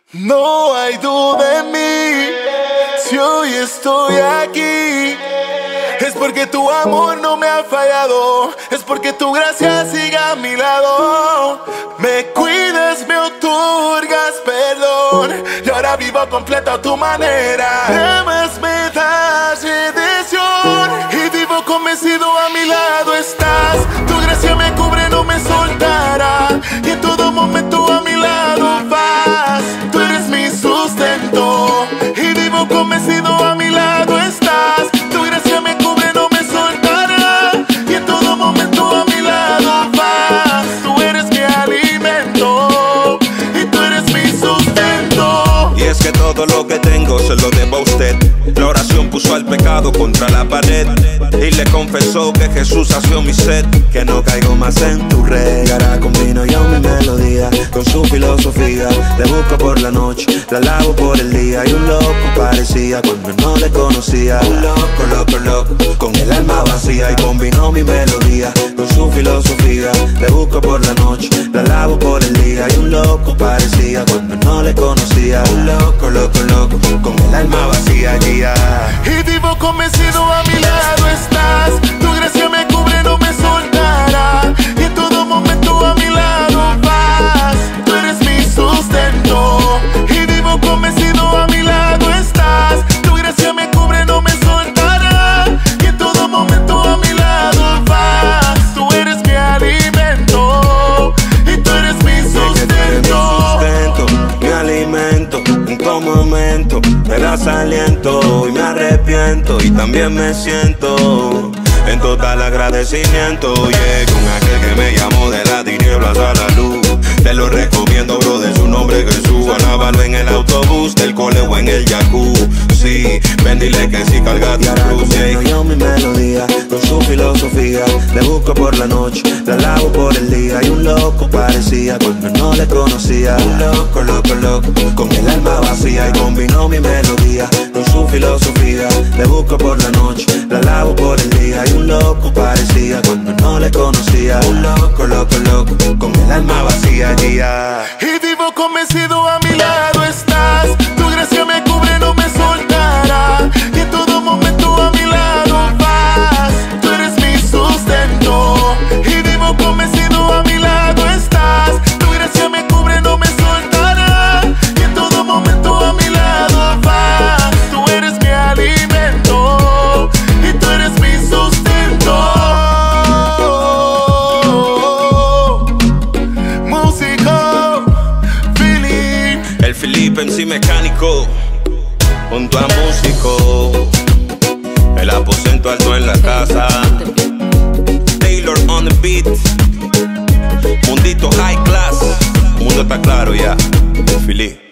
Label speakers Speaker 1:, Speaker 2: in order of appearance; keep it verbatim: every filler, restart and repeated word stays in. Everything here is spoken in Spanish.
Speaker 1: No hay duda en mí, si hoy estoy aquí, es porque tu amor no me ha fallado, es porque tu gracia sigue a mi lado. Me cuidas, me otorgas perdón, y ahora vivo completo a tu manera. Amas, me das redención, y vivo convencido a mi lado estás. Tu gracia me cubre, no me soltará, y en todo momento a mi lado vas. Tú eres mi sustento, y vivo convencido a mi lado estás. Tu gracia me cubre, no me soltará, y en todo momento a mi lado vas. Tú eres mi alimento, y tú eres mi sustento.
Speaker 2: Y es que todo lo que tengo se lo debo a usted. La oración puso al pecado contra la pared y le confesó que Jesús sació mi sed.
Speaker 3: Que no caigo más en tu red. Y ahora combino yo mi melodía con su filosofía. Le busco por la noche, la lavo por el día. Y un loco parecía cuando no le conocía. Un loco, loco, loco, con el alma vacía. Y combinó mi melodía con su filosofía. Le busco por la noche, la lavo por el día. Y un loco parecía cuando no le conocía. Un loco, loco, loco, con el alma vacía. Yeah.
Speaker 1: Y vivo convencido a mi lado estás. Tu gracia me cubre, no me soltará, y en todo momento a mi lado vas. Tú eres mi sustento, y vivo convencido a mi lado estás. Tu gracia me cubre, no me soltará, y en todo momento a mi lado vas. Tú eres mi alimento, y tú eres mi sustento.
Speaker 3: Mi sustento, mi alimento, en todo momento me das aliento y me arrepiento y también me siento en total agradecimiento. Yeah, con aquel que me llamó de las tinieblas a la luz. Te lo recomiendo, bro, de su nombre Jesús. Alábalo en el autobús, del cole o en el jacuzzi. Sí, ven, dile que sí, carga tu cruz. Yeah. Yo mi melodía con su filosofía. Le busco por la noche, la lavo por el día. Y un loco parecía cuando no le conocía. Un loco, loco, loco, con el alma vacía. Y combinó mi melodía con su filosofía. Le busco por la noche, la lavo por el día. Y un loco parecía cuando no le conocía. Un loco, loco, loco, con el alma vacía. Yeah.
Speaker 1: Y vivo convencido a mi lado estás. Tu gracia me cubre, no me soltará, y en todo momento a mi lado vas. Tú eres mi sustento, y vivo convencido a mi lado estás. Tu gracia me cubre, no me soltará, y en todo momento a mi lado vas. Tú eres mi alimento, y tú eres mi sustento.
Speaker 2: El Felipe en sí mecánico, junto a músico, el aposento alto en la casa, Taylor on the beat, Mundito high class, mundo está claro ya, el Felipe.